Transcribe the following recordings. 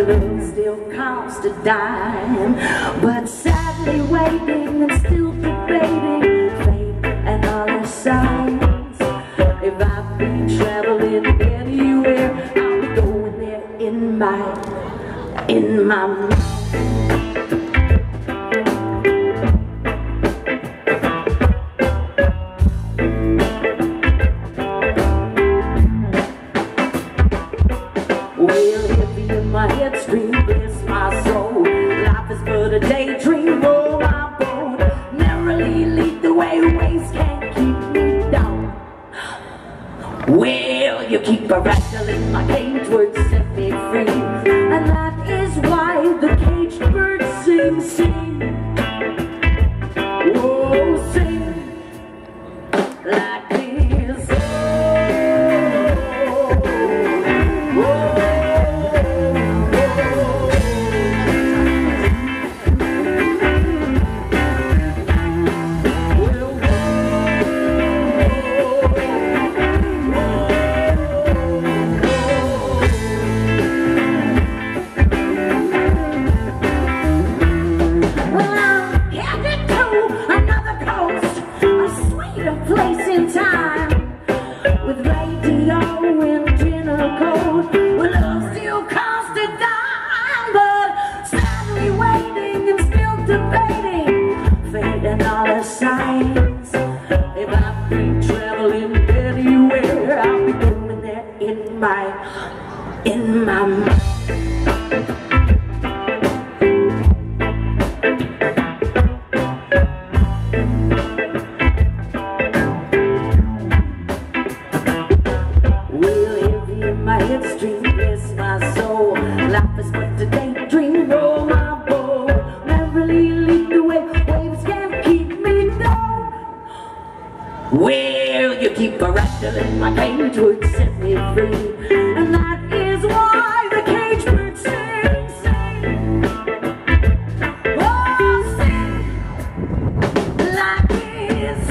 love still costs a dime, but sadly waiting and still debating fate and all the signs. If I've been traveling anywhere, I'll be going there in my mind. Well, heavy in my head, stream, bless my soul. Life is but a daydream, roll my boat. Narrowly lead the way, waves can't keep me down. Well, you keep a rattling my cage, words set me free, and that is why the caged birds sing, sing. Oh, sing like this. Place in time with radio and dinner cold. Well, love still costs a dime, but sadly waiting and still debating fate and all the signs. If I've been traveling anywhere, I'll be going there in my mind. My head stream, bless my soul. Life is but a daydream, roll my boat. Merrily lead the way, waves can't keep me down. Well, you keep a rattling my cage, would set me free, and that is why the cage birds sing, sing. Oh, sing like this.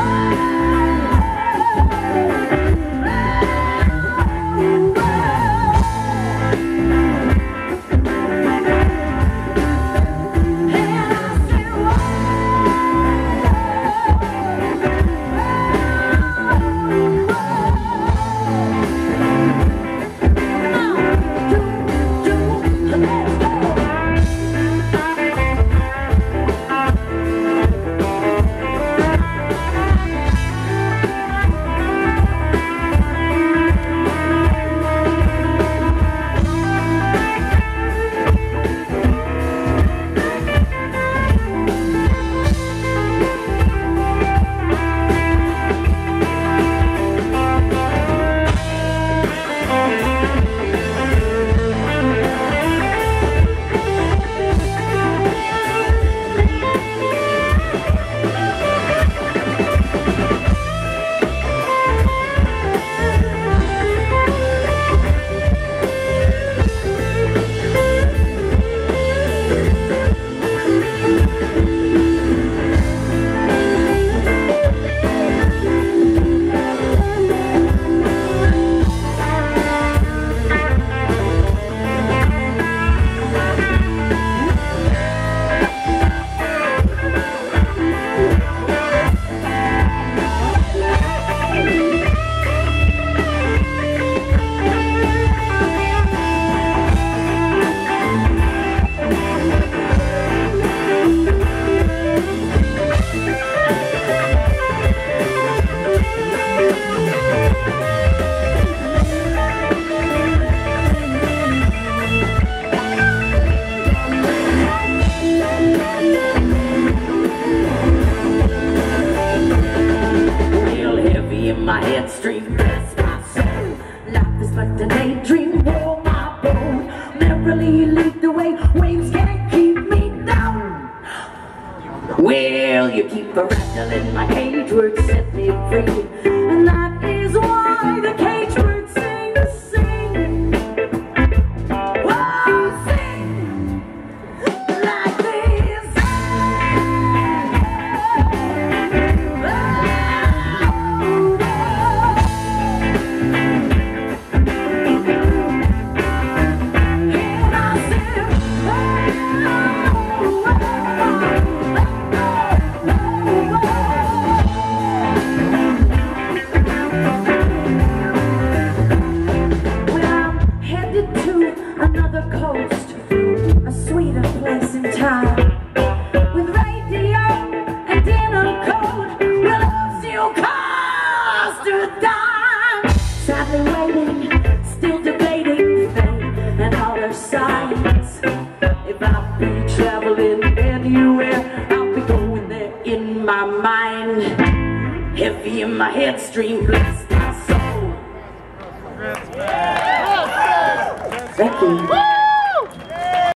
My head stream, bless my soul. Life is but a daydream, roll my boat. Merrily lead the way, waves can't keep me down. Well, you keep a rattling my cage, words set me free, and that is why the cage birds sing, sing. Oh, sing like this. And I to another coast, a sweeter place in time. With radio and dinner code, will love still cost a dime. Sadly waiting, still debating fate and all her signs. If I be traveling anywhere, I'll be going there in my mind. Heavy in my headstream, bless my soul. Thank you.